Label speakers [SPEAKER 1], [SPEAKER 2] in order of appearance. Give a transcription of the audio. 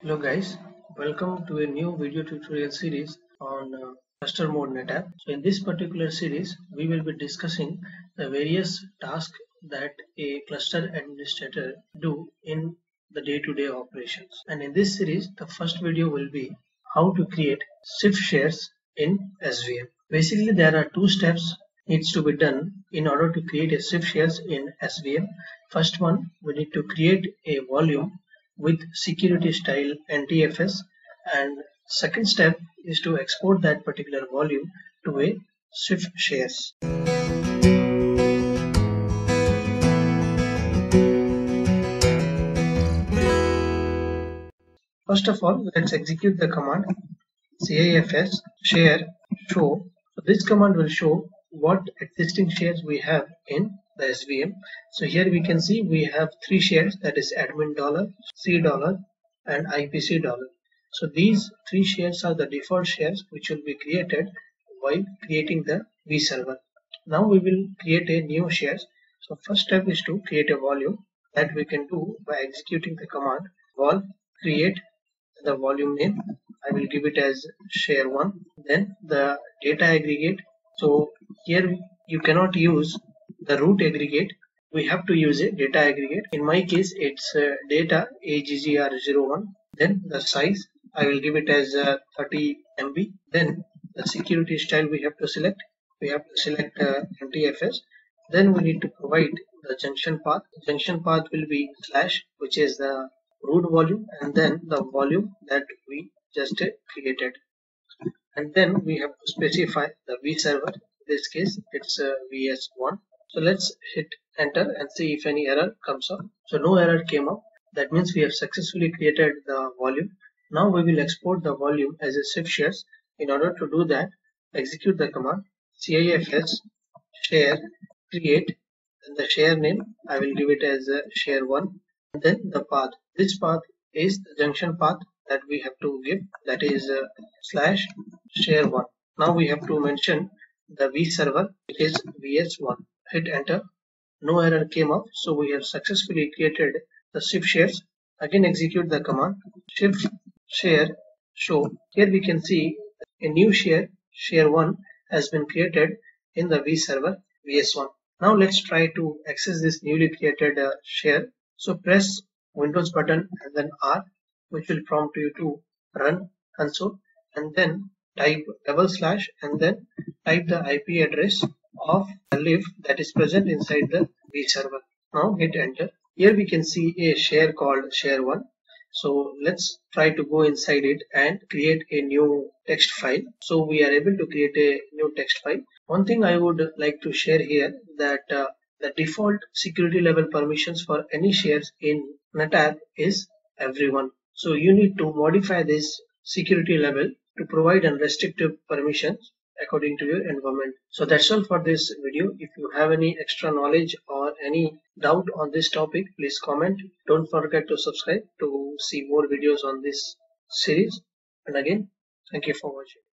[SPEAKER 1] Hello guys, welcome to a new video tutorial series on cluster mode Netapp. So in this particular series, we will be discussing the various tasks that a cluster administrator do in the day-to-day operations. And in this series, the first video will be how to create CIFS shares in SVM. Basically, there are two steps needs to be done in order to create a CIFS shares in SVM. First one, we need to create a volume with security style NTFS, and second step is to export that particular volume to a CIFS shares. First of all, let's execute the command CIFS share show. So this command will show what existing shares we have in the SVM. So here we can see we have three shares, that is admin dollar, C dollar, and IPC dollar. So these three shares are the default shares which will be created while creating the V server. Now we will create a new shares. So first step is to create a volume that we can do by executing the command vol create the volume name. I will give it as share 1. Then the data aggregate. So here you cannot use the root aggregate. We have to use a data aggregate. In my case, it's data AGGR01. Then the size, I will give it as 30 MB. Then the security style we have to select. We have to select NTFS. Then we need to provide the junction path. Junction path will be slash, which is the root volume, and then the volume that we just created. And then we have to specify the V server. In this case, it's VS1. So let's hit enter and see if any error comes up. So no error came up. That means we have successfully created the volume. Now we will export the volume as a CIFS shares. In order to do that, execute the command CIFS share create, and the share name I will give it as share 1, and then the path. This path is the junction path that we have to give, that is slash share 1. Now we have to mention the V server, it is VS1. Hit enter. No error came up, so we have successfully created the CIFS shares. Again execute the command CIFS share show. Here we can see a new share 1 has been created in the V server VS1. Now let's try to access this newly created share. So press Windows button and then R, which will prompt you to run console, and then type / and then type the IP address of the lib that is present inside the V server. Now hit enter. Here we can see a share called share 1. So let's try to go inside it and create a new text file. So we are able to create a new text file. One thing I would like to share here, that the default security level permissions for any shares in Netapp is everyone. So you need to modify this security level to provide unrestricted permissions according to your environment. So that's all for this video. If you have any extra knowledge or any doubt on this topic, please comment. Don't forget to subscribe to see more videos on this series. And again, thank you for watching.